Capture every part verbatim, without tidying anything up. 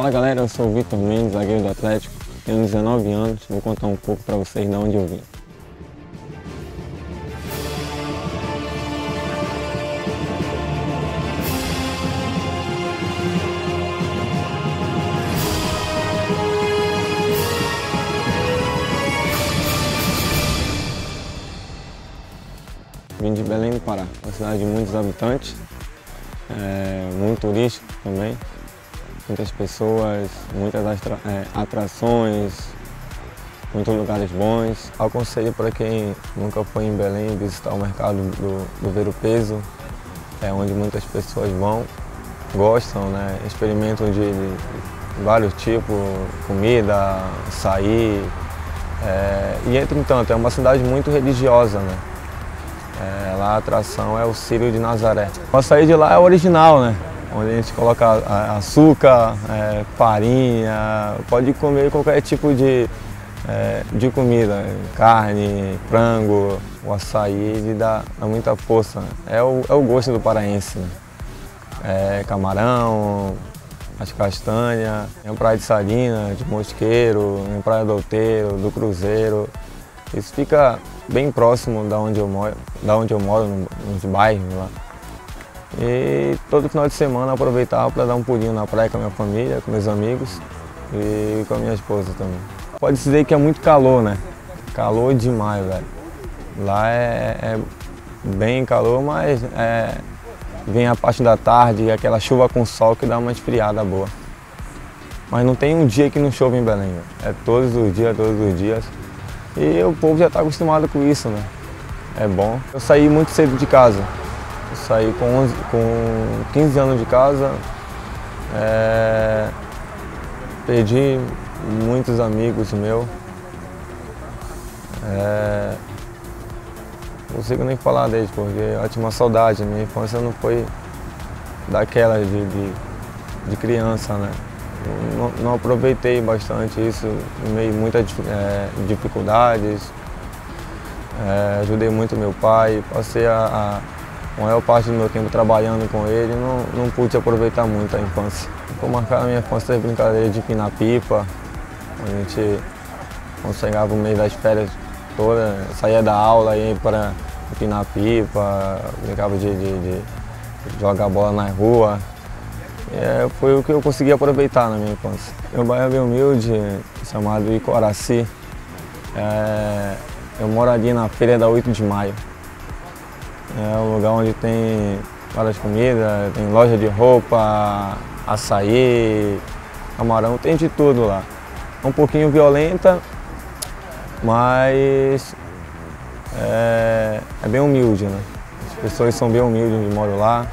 Fala galera, eu sou o Vitor Mendes, zagueiro do Atlético, tenho dezenove anos, vou contar um pouco para vocês de onde eu vim. Vim de Belém do Pará, uma cidade de muitos habitantes, é, muito turístico também, muitas pessoas, muitas atra é, atrações, muitos lugares bons. Aconselho para quem nunca foi em Belém visitar o mercado do, do Ver-o-Peso, é onde muitas pessoas vão, gostam, né, experimentam de, de vários tipos, comida, açaí, é, e entretanto é uma cidade muito religiosa, né? É, lá a atração é o Círio de Nazaré. O açaí de lá é original, né? Onde a gente coloca açúcar, é, farinha, pode comer qualquer tipo de, é, de comida, carne, frango. O açaí ele dá, dá muita força, né? É o, é o gosto do paraense, né? É, camarão, as castanhas, tem praia de Salina, de Mosqueiro, tem praia do Outeiro, do Cruzeiro. Isso fica bem próximo da onde eu moro, da onde eu moro, nos bairros lá. E todo final de semana eu aproveitava para dar um pulinho na praia com a minha família, com meus amigos e com a minha esposa também. Pode dizer que é muito calor, né? Calor demais, velho. Lá é, é bem calor, mas é, vem a parte da tarde, aquela chuva com sol que dá uma esfriada boa. Mas não tem um dia que não chove em Belém, véio. É todos os dias, todos os dias. E o povo já está acostumado com isso, né? É bom. Eu saí muito cedo de casa. Eu saí com, onze, com quinze anos de casa. É... Perdi muitos amigos meus. É... Não consigo nem falar deles, porque eu tinha uma saudade. Minha infância não foi daquela de, de, de criança, né? Não, não aproveitei bastante isso, no meio de muitas é, dificuldades, é, ajudei muito meu pai, passei a, a maior parte do meu tempo trabalhando com ele, não, não pude aproveitar muito a infância. Ficou marcada a minha infância das brincadeiras de empinar pipa, a gente, quando chegava o mês das férias toda, saía da aula e ia para empinar pipa, brincava de, de, de jogar bola na rua. É, foi o que eu consegui aproveitar na minha infância. Meu bairro é bem humilde, chamado Icoraci. É, eu moro ali na Feira da oito de maio. É um lugar onde tem várias comidas, tem loja de roupa, açaí, camarão, tem de tudo lá. É um pouquinho violenta, mas é, é bem humilde, né? As pessoas são bem humildes onde moram lá.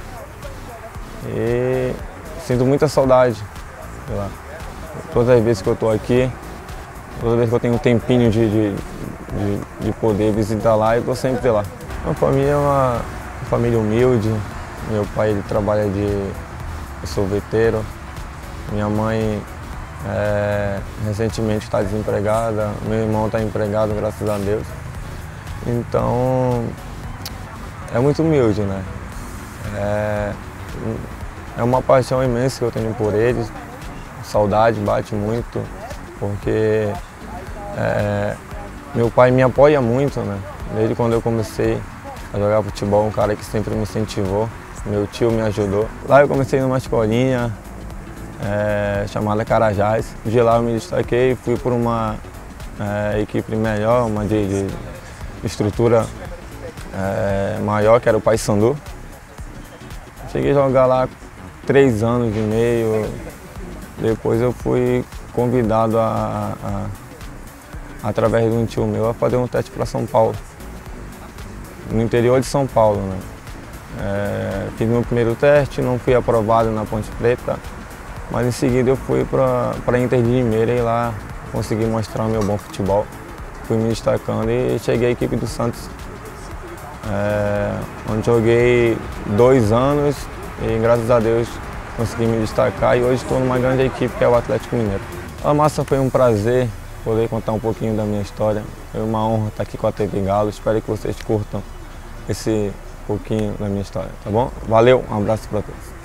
E sinto muita saudade de lá. Todas as vezes que eu estou aqui, toda vez que eu tenho um tempinho de, de, de, de poder visitar lá, eu estou sempre lá. Minha família é uma família humilde. Meu pai ele trabalha de sorveteiro. Minha mãe é, recentemente está desempregada. Meu irmão está empregado, graças a Deus. Então, é muito humilde, né? É, É uma paixão imensa que eu tenho por eles, saudade bate muito, porque é, meu pai me apoia muito, né? Desde quando eu comecei a jogar futebol, um cara que sempre me incentivou, meu tio me ajudou. Lá eu comecei numa escolinha é, chamada Carajás, de lá eu me destaquei, fui por uma é, equipe melhor, uma de, de estrutura é, maior, que era o Paysandu. Cheguei a jogar lá três anos e meio, depois eu fui convidado, a, a, através de um tio meu, a fazer um teste para São Paulo, no interior de São Paulo, né? É, fiz meu primeiro teste, não fui aprovado na Ponte Preta, mas em seguida eu fui para a Inter de Limeira e lá consegui mostrar o meu bom futebol. Fui me destacando e cheguei à equipe do Santos, é, onde joguei dois anos. E graças a Deus consegui me destacar e hoje estou numa grande equipe que é o Atlético Mineiro. A massa foi um prazer poder contar um pouquinho da minha história. Foi uma honra estar aqui com a T V Galo. Espero que vocês curtam esse pouquinho da minha história, tá bom? Valeu, um abraço para todos.